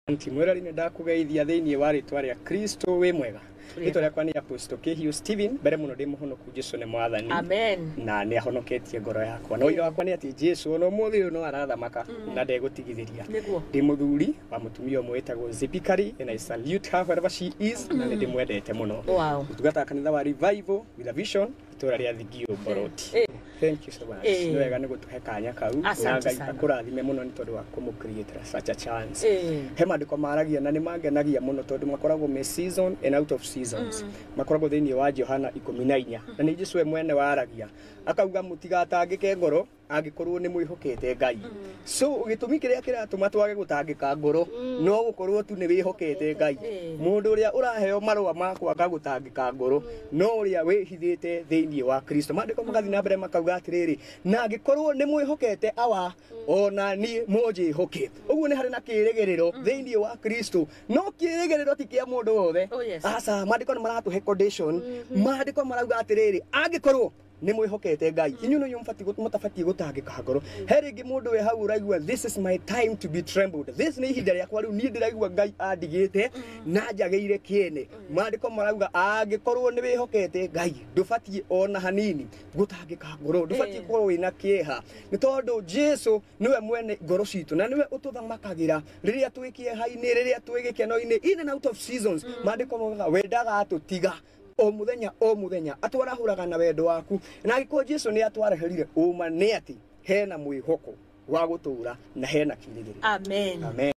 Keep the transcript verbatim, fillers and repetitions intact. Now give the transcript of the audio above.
Mwirari ni ndakugeithia thiini wa ritwa ria Kristo wi mwega. Ritwa riakwa ni Apostle Kehio Stephen, mbere muno ndi muhonoku Jesu ni mwathani. Amen. Na ni ahonoketie ngoro yakwa. No ira wakwa ni ati Jesu no muthi no arathamaka na ndegutigithiria. Ndi muthuri wa mutumia umwe wetagwo Zipikari, and I salute her wherever she is, na ndi mwendete muno. Wow. Tugata kanitha wa Revival with a Vision, itura ria Thigio Boroti. Thank you so much. Ni wega ni gutuhe kanya kau na Ngai akurathime muno ni tondu wa kumu create such a chance. He mandiko maragia na ni mangenagia muno tondu makoragwo me season and out of seasons. Makoragwo thiini wa Johana ikumi na inya. Na ni Jesu we mwene waragia akauga mutigatangike ngoro angikorwo ni mwihokete Ngai. So gitumi kiria kiratuma twage gutangika ngoro no gukorwo tu ni wihokete Ngai. Mundu uria uraheo marua makwa gagutangika ngoro no uria wihithite thiini wa Kristo. Mandiko magathi na mbere makauga atiriri na angikorwo ni mwihokete awa ona ni moje hoke. Uguo ni hari na kirigiriro thiini wa Kristo. No kirigiriro ti kia mundu wothe. Asa mandiko ni maratuhe condition. Mandiko marauga atiriri angikorwo ni mwihokete Ngai inyu no yumfati mutafati gutangika ngoro heringi mundu we hau raigua this is my time to be trembled. This ni ihinda riakwa riu ni ndiraigua Ngai andigite na njageire kiene. Mandiko marauga angikorwo ni wihokete Ngai ndufati ona hanini gutangika ngoro ndufati korwo wina kieha ni tondu Jesu niwe mwene ngoro citu na niwe ututhamakagira riria twikie haini riria twigikeno-ini in and out of seasons. Mandiko marauga wendaga atutiga o muthenya o muthenya atwarahuraga na wendo waku na agiko Jesu ni atwareherire uma ni ati hena mwihoko wa gutura na hena kirigiriro. Amen. Amen.